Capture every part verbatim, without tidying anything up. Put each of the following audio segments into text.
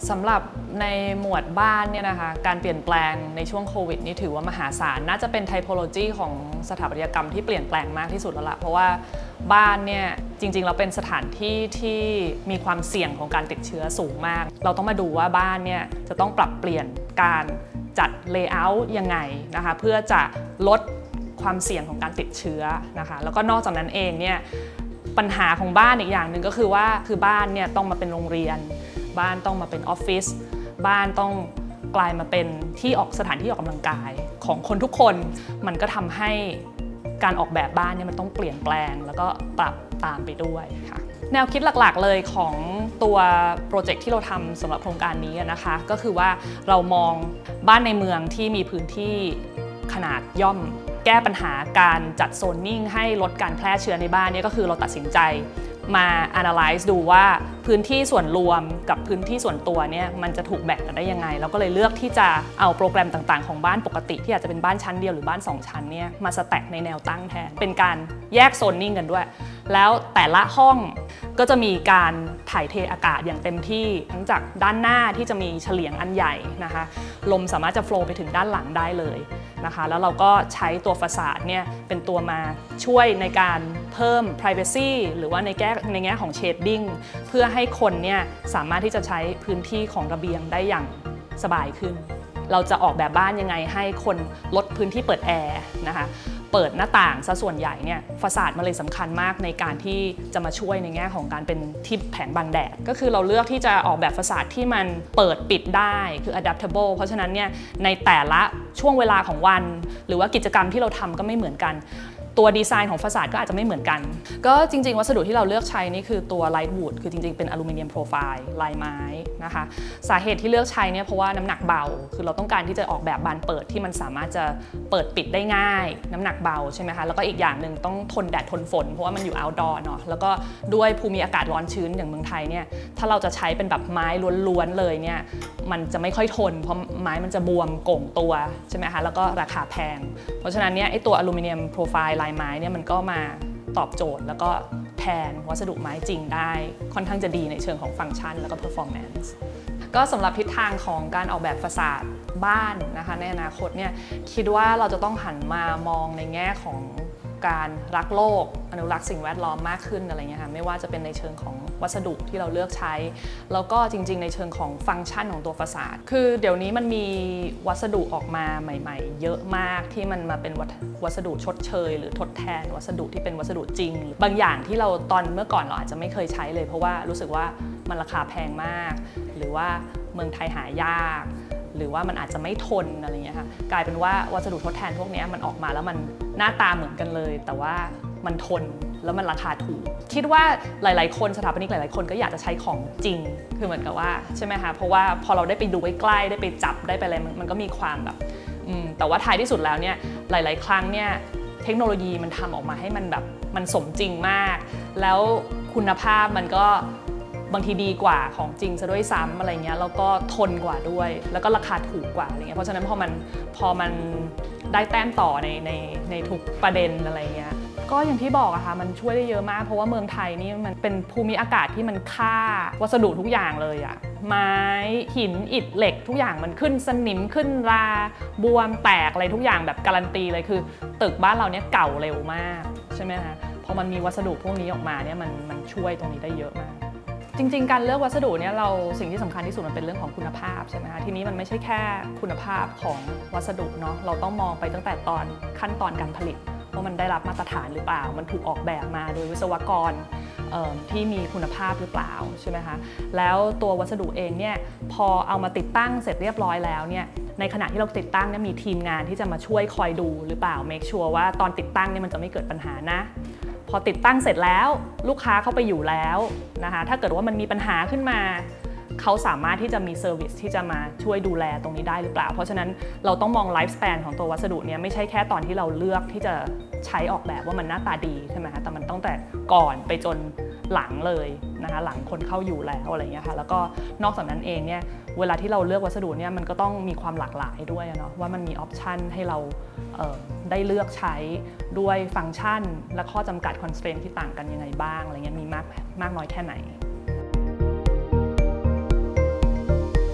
สำหรับในหมวดบ้านเนี่ยนะคะการเปลี่ยนแปลงในช่วงโควิดนี่ถือว่ามหาศาลน่าจะเป็นไทโพโลจีของสถาปัตยกรรมที่เปลี่ยนแปลงมากที่สุดแล้วล่ะเพราะว่าบ้านเนี่ยจริงๆเราเป็นสถานที่ที่มีความเสี่ยงของการติดเชื้อสูงมากเราต้องมาดูว่าบ้านเนี่ยจะต้องปรับเปลี่ยนการจัดเลเยอร์ยังไงนะคะเพื่อจะลดความเสี่ยงของการติดเชื้อนะคะแล้วก็นอกจากนั้นเองเนี่ยปัญหาของบ้านอีกอย่างหนึ่งก็คือว่าคือบ้านเนี่ยต้องมาเป็นโรงเรียนบ้านต้องมาเป็นออฟฟิศบ้านต้องกลายมาเป็นที่ออกสถานที่ออกกำลังกายของคนทุกคนมันก็ทำให้การออกแบบบ้านเนี่ยมันต้องเปลี่ยนแปลงแล้วก็ปรับตามไปด้วยค่ะแนวคิดหลักๆเลยของตัวโปรเจกต์ที่เราทำสำหรับโครงการนี้นะคะก็คือว่าเรามองบ้านในเมืองที่มีพื้นที่ขนาดย่อมแก้ปัญหาการจัดโซนนิ่งให้ลดการแพร่เชื้อในบ้านเนี่ยก็คือเราตัดสินใจมา analyze ดูว่าพื้นที่ส่วนรวมกับพื้นที่ส่วนตัวเนี่ยมันจะถูกแบ่งกันได้ยังไงเราก็เลยเลือกที่จะเอาโปรแกรมต่างๆของบ้านปกติที่อาจจะเป็นบ้านชั้นเดียวหรือบ้านสองชั้นเนี่ยมาสแต็กในแนวตั้งแทนเป็นการแยกโซนนิ่งกันด้วยแล้วแต่ละห้องก็จะมีการถ่ายเทอากาศอย่างเต็มที่ทั้งจากด้านหน้าที่จะมีเฉลียงอันใหญ่นะคะลมสามารถจะโฟลว์ไปถึงด้านหลังได้เลยนะคะแล้วเราก็ใช้ตัวฟาซาดเนี่ยเป็นตัวมาช่วยในการเพิ่ม privacy หรือว่าในแง่ในแง่ของ shading เพื่อให้คนเนี่ยสามารถที่จะใช้พื้นที่ของระเบียงได้อย่างสบายขึ้นเราจะออกแบบบ้านยังไงให้คนลดพื้นที่เปิดแอร์นะคะเปิดหน้าต่างซะส่วนใหญ่เนี่ยฟาซาดมันเลยสำคัญมากในการที่จะมาช่วยในแง่ของการเป็นที่แผงบังแดดก็คือเราเลือกที่จะออกแบบฟาซาดที่มันเปิดปิดได้คือ adaptable เพราะฉะนั้นเนี่ยในแต่ละช่วงเวลาของวันหรือว่ากิจกรรมที่เราทำก็ไม่เหมือนกันตัวดีไซน์ของฟาซาดก็อาจจะไม่เหมือนกันก็จริงๆวัสดุที่เราเลือกใช้นี่คือตัวไลท์วูดคือจริงๆเป็นอลูมิเนียมโปรไฟล์ลายไม้นะคะสาเหตุที่เลือกใช้เนี่ยเพราะว่าน้ำหนักเบาคือเราต้องการที่จะออกแบบบานเปิดที่มันสามารถจะเปิดปิดได้ง่ายน้ำหนักเบาใช่ไหมคะแล้วก็อีกอย่างหนึ่งต้องทนแดดทนฝนเพราะว่ามันอยู่ outdoor เนาะแล้วก็ด้วยภูมิอากาศร้อนชื้นอย่างเมืองไทยเนี่ยถ้าเราจะใช้เป็นแบบไม้ล้วนๆเลยเนี่ยมันจะไม่ค่อยทนเพราะไม้มันจะบวมโก่งตัวใช่ไหมคะแล้วก็ราคาแพงเพราะฉะนั้นเนี่ยไอตัวอลูมิเนียมโปรไฟล์ลายไม้เนี่ยมันก็มาตอบโจทย์แล้วก็แทนวัสดุไม้จริงได้ค่อนข้างจะดีในเชิงของฟังก์ชันแล้วก็ performance ก็สำหรับทิศทางของการออกแบบฟาซาดบ้านนะคะในอนาคตเนี่ยคิดว่าเราจะต้องหันมามองในแง่ของการรักโลกอนุรักษ์สิ่งแวดล้อมมากขึ้นอะไรเงี้ยค่ะไม่ว่าจะเป็นในเชิงของวัสดุที่เราเลือกใช้แล้วก็จริงๆในเชิงของฟังก์ชันของตัวฟาซาดคือเดี๋ยวนี้มันมีวัสดุออกมาใหม่ๆเยอะมากที่มันมาเป็นวัสดุชดเชยหรือทดแทนวัสดุที่เป็นวัสดุจริงบางอย่างที่เราตอนเมื่อก่อนเราอาจจะไม่เคยใช้เลยเพราะว่ารู้สึกว่ามันราคาแพงมากหรือว่าเมืองไทยหายากหรือว่ามันอาจจะไม่ทนอะไรเงี้ยค่ะกลายเป็นว่าวัสดุทดแทนพวกนี้มันออกมาแล้วมันหน้าตาเหมือนกันเลยแต่ว่ามันทนแล้วมันราคาถูกคิดว่าหลายๆคนสถาปนิกหลายๆคนก็อยากจะใช้ของจริงคือเหมือนกับว่าใช่ไหมคะเพราะว่าพอเราได้ไปดูใกล้ๆได้ไปจับได้ไปอะไรมันก็มีความแบบแต่ว่าท้ายที่สุดแล้วเนี่ยหลายๆครั้งเนี่ยเทคโนโลยีมันทำออกมาให้มันแบบมันสมจริงมากแล้วคุณภาพมันก็บางทีดีกว่าของจริงซะด้วยซ้ำอะไรเงี้ยแล้วก็ทนกว่าด้วยแล้วก็ราคาถูกกว่าอะไรเงี้ยเพราะฉะนั้นพอมันพอมันได้แต้มต่อในในในทุกประเด็นอะไรเงี้ยก็อย่างที่บอกอะค่ะมันช่วยได้เยอะมากเพราะว่าเมืองไทยนี่มันเป็นภูมิอากาศที่มันฆ่าวัสดุทุกอย่างเลยอะไม้หินอิฐเหล็กทุกอย่างมันขึ้นสนิมขึ้นราบวมแตกอะไรทุกอย่างแบบการันตีเลยคือตึกบ้านเราเนี่ยเก่าเร็วมากใช่ไหมคะพอมันมีวัสดุพวกนี้ออกมาเนี่ยมันมันช่วยตรงนี้ได้เยอะมากจริงๆการเลือกวัสดุเนี่ยเราสิ่งที่สำคัญที่สุดมันเป็นเรื่องของคุณภาพใช่ไหมคะทีนี้มันไม่ใช่แค่คุณภาพของวัสดุเนาะเราต้องมองไปตั้งแต่ตอนขั้นตอนการผลิตว่ามันได้รับมาตรฐานหรือเปล่ามันถูกออกแบบมาโดยวิศวกรที่มีคุณภาพหรือเปล่าใช่ไหมคะแล้วตัววัสดุเองเนี่ยพอเอามาติดตั้งเสร็จเรียบร้อยแล้วเนี่ยในขณะที่เราติดตั้งเนี่ยมีทีมงานที่จะมาช่วยคอยดูหรือเปล่า make sure ว่าตอนติดตั้งเนี่ยมันจะไม่เกิดปัญหานะพอติดตั้งเสร็จแล้วลูกค้าเข้าไปอยู่แล้วนะคะถ้าเกิดว่ามันมีปัญหาขึ้นมาเขาสามารถที่จะมีเซอร์วิสที่จะมาช่วยดูแลตรงนี้ได้หรือเปล่าเพราะฉะนั้นเราต้องมองไลฟ์สแปนของตัววัสดุเนี่ยไม่ใช่แค่ตอนที่เราเลือกที่จะใช้ออกแบบว่ามันหน้าตาดีใช่ไหมคะแต่มันตั้งแต่ก่อนไปจนหลังเลยนะคะหลังคนเข้าอยู่แล้วอะไรเงี้ยค่ะแล้วก็นอกจากนั้นเองเนี่ยเวลาที่เราเลือกวัสดุเนี่ยมันก็ต้องมีความหลากหลายด้วยเนาะว่ามันมีออปชันให้เราได้เลือกใช้ด้วยฟังก์ชันและข้อจำกัดคอนสเตรนท์ที่ต่างกันยังไงบ้างอะไรเงี้ยมีมากมากน้อยแค่ไหน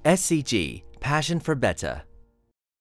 S C G Passion for Better